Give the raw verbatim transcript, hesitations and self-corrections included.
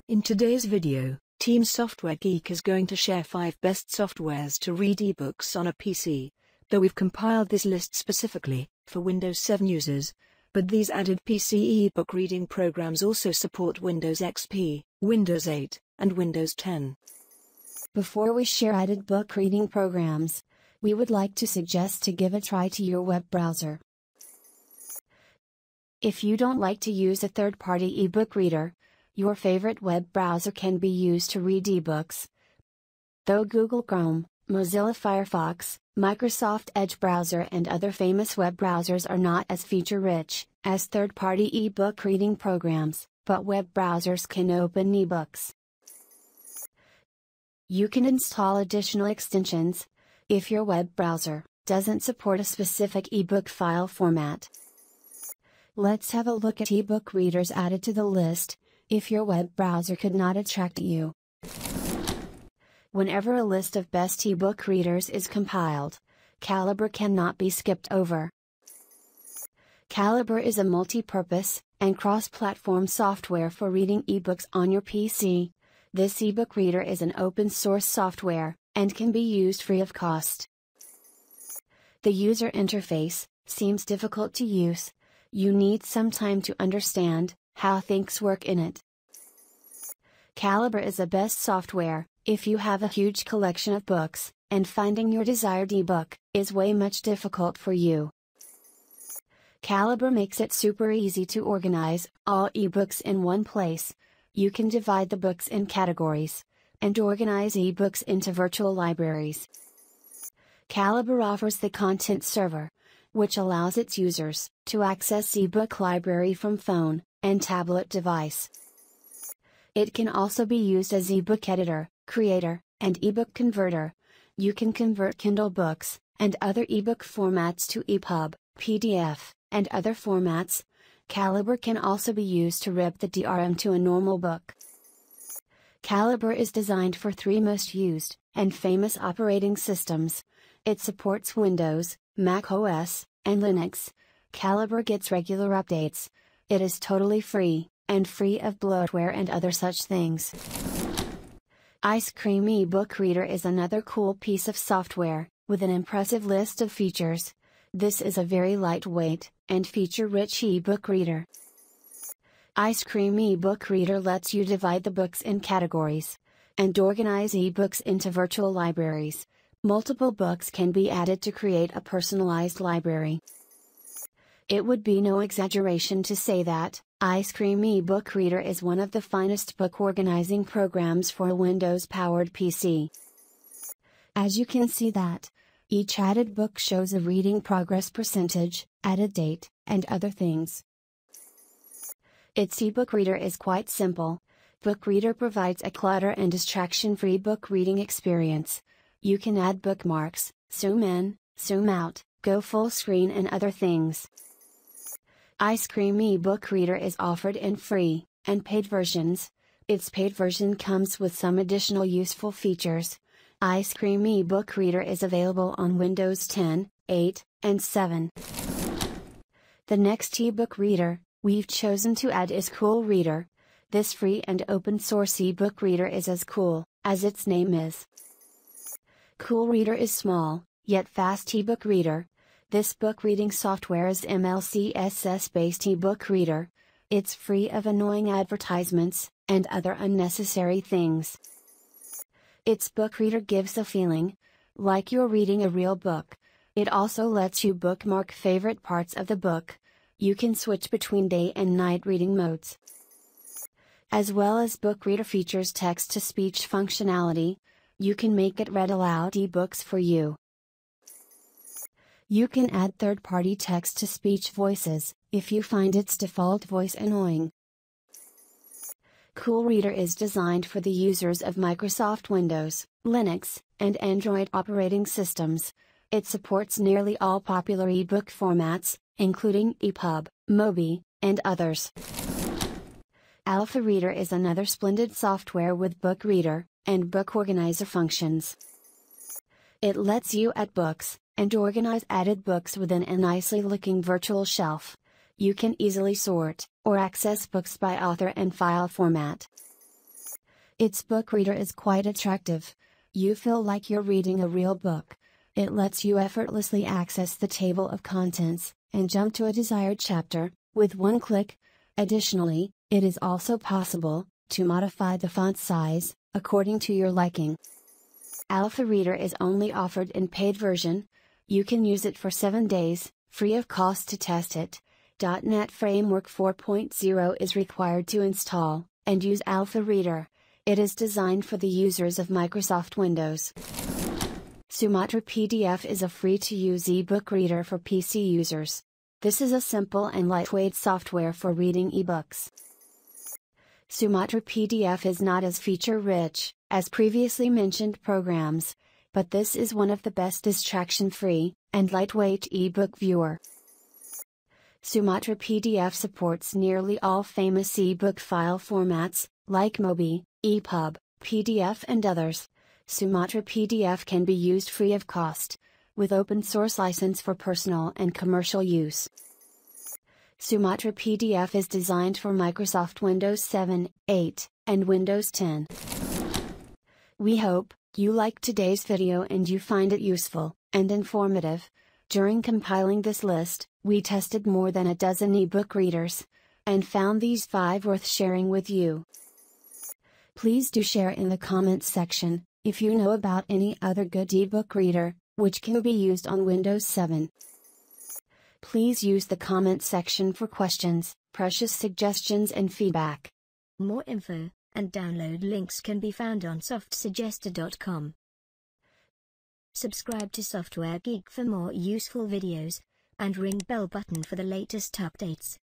In today's video, Team Software Geek is going to share five best softwares to read ebooks on a P C, though we've compiled this list specifically for Windows seven users, but these added P C ebook reading programs also support Windows X P, Windows eight, and Windows ten. Before we share added book reading programs, we would like to suggest to give a try to your web browser. If you don't like to use a third-party ebook reader, your favorite web browser can be used to read ebooks. Though Google Chrome, Mozilla Firefox, Microsoft Edge browser and other famous web browsers are not as feature-rich as third-party ebook reading programs, but web browsers can open ebooks. You can install additional extensions if your web browser doesn't support a specific ebook file format. Let's have a look at ebook readers added to the list if your web browser could not attract you. Whenever a list of best ebook readers is compiled, Calibre cannot be skipped over. Calibre is a multi-purpose and cross-platform software for reading ebooks on your P C. This ebook reader is an open-source software and can be used free of cost. The user interface seems difficult to use. You need some time to understand how things work in it. Calibre is the best software if you have a huge collection of books, and finding your desired ebook is way much difficult for you. Calibre makes it super easy to organize all ebooks in one place. You can divide the books in categories, and organize ebooks into virtual libraries. Calibre offers the content server, which allows its users to access ebook library from phone and tablet device. It can also be used as ebook editor, creator, and ebook converter. You can convert Kindle books and other ebook formats to Epub, P D F, and other formats. Calibre can also be used to rip the D R M to a normal book. Calibre is designed for three most used and famous operating systems. It supports Windows, Mac O S, and Linux. Calibre gets regular updates. It is totally free, and free of bloatware and other such things. Ice Cream eBook Reader is another cool piece of software, with an impressive list of features. This is a very lightweight, and feature-rich ebook reader. Ice Cream eBook Reader lets you divide the books in categories, and organize ebooks into virtual libraries. Multiple books can be added to create a personalized library. It would be no exaggeration to say that Ice Cream eBook Reader is one of the finest book organizing programs for a Windows-powered P C. As you can see that, each added book shows a reading progress percentage, added date, and other things. Its ebook reader is quite simple. Book Reader provides a clutter and distraction-free book reading experience. You can add bookmarks, zoom in, zoom out, go full screen and other things. Ice Cream eBook Reader is offered in free and paid versions. Its paid version comes with some additional useful features. Ice Cream eBook Reader is available on Windows ten, eight, and seven. The next ebook reader we've chosen to add is Cool Reader. This free and open source ebook reader is as cool as its name is. Cool Reader is small, yet fast ebook reader. This book reading software is M L C S S-based ebook reader. It's free of annoying advertisements and other unnecessary things. Its book reader gives a feeling like you're reading a real book. It also lets you bookmark favorite parts of the book. You can switch between day and night reading modes. As well as book reader features text-to-speech functionality. You can make it read aloud ebooks for you. You can add third-party text-to-speech voices, if you find its default voice annoying. Cool Reader is designed for the users of Microsoft Windows, Linux, and Android operating systems. It supports nearly all popular ebook formats, including Epub, Mobi, and others. Alpha Reader is another splendid software with book reader and book organizer functions. It lets you add books and organize added books within a nicely looking virtual shelf. You can easily sort or access books by author and file format. Its book reader is quite attractive. You feel like you're reading a real book. It lets you effortlessly access the table of contents and jump to a desired chapter with one click. Additionally, it is also possible to modify the font size according to your liking. Alpha Reader is only offered in paid version. You can use it for seven days, free of cost to test it. .NET Framework four point oh is required to install and use Alpha Reader. It is designed for the users of Microsoft Windows. Sumatra P D F is a free-to-use ebook reader for P C users. This is a simple and lightweight software for reading ebooks. Sumatra P D F is not as feature-rich as previously mentioned programs, but this is one of the best distraction-free and lightweight ebook viewer. Sumatra P D F supports nearly all famous ebook file formats, like Mobi, Epub, P D F and others. Sumatra P D F can be used free of cost, with open source license for personal and commercial use. Sumatra P D F is designed for Microsoft Windows seven, eight, and Windows ten. We hope you liked today's video and you find it useful and informative. During compiling this list, we tested more than a dozen ebook readers and found these five worth sharing with you. Please do share in the comments section if you know about any other good ebook reader which can be used on Windows seven. Please use the comment section for questions, precious suggestions and feedback. More info and download links can be found on soft suggester dot com. Subscribe to Software Geek for more useful videos, and ring bell button for the latest updates.